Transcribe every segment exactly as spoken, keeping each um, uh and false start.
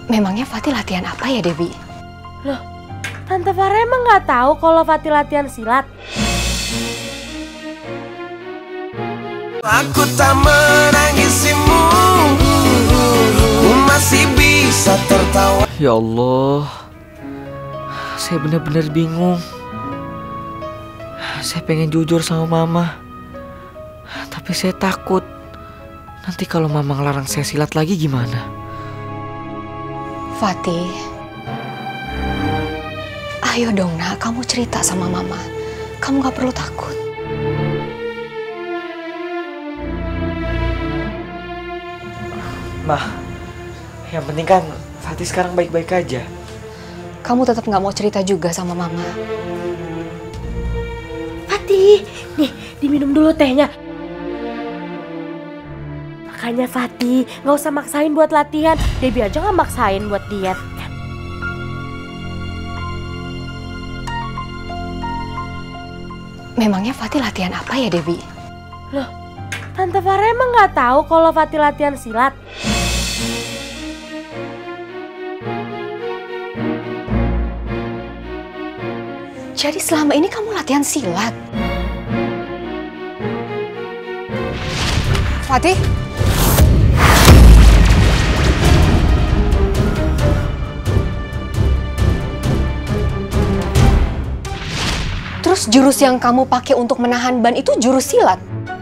Memangnya Fatih latihan apa ya, Debbie? Loh, Tante Farah emang nggak tahu kalau Fatih latihan silat? Aku tak menangisimu, ku masih bisa tertawa. Ya Allah, saya benar-benar bingung. Saya pengen jujur sama Mama, tapi saya takut nanti kalau Mama ngelarang saya silat lagi gimana? Fatih, ayo dong nak, kamu cerita sama Mama. Kamu gak perlu takut. Mah, yang penting kan Fatih sekarang baik-baik aja. Kamu tetap gak mau cerita juga sama Mama. Fatih, nih diminum dulu tehnya. Makanya Fatih, nggak usah maksain buat latihan. Debbie aja nggak maksain buat diet. Memangnya Fatih latihan apa ya, Debbie? Loh, Tante Farah emang nggak tahu kalau Fatih latihan silat? Jadi selama ini kamu latihan silat? Fatih? Terus jurus yang kamu pakai untuk menahan ban itu jurus silat?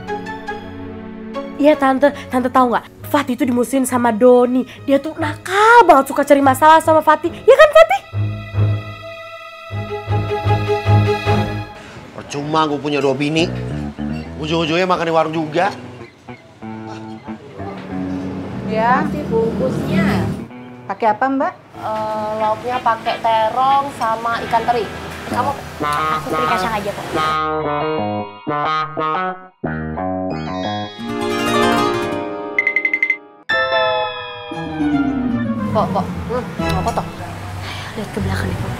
Iya Tante, Tante tahu nggak? Fatih itu dimusuhin sama Doni. Dia tuh nakal banget, suka cari masalah sama Fatih. Ya kan Fatih? Percuma gue punya dua bini. Ujung-ujungnya makan di warung juga. Ya, bungkusnya. Pakai apa, Mbak? Uh, lauknya pakai terong sama ikan teri. Kamu, aku teri kacang aja kok. Pok, pok, hmm, mau foto? Lihat ke belakang nih, pok.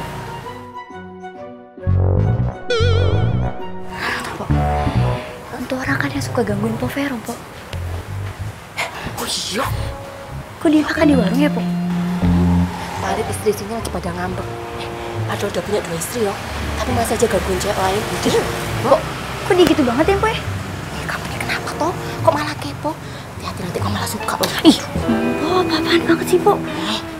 Pok, untuk orang kan yang suka gangguin Po Vero, pok. Oh iya? Kok dia makan di warung ya, pok? Tadi istri-istrinya lagi pada ngambek. Padahal udah punya dua istri, loh. Tapi masih aja gangguin cewek lain. Kok, kok dia gitu banget ya, Po? Eh, kamu ini kenapa, toh? Kok malah kepo? Hati-hati nanti kamu malah suka. Ih, Po, apaan banget sih, Po?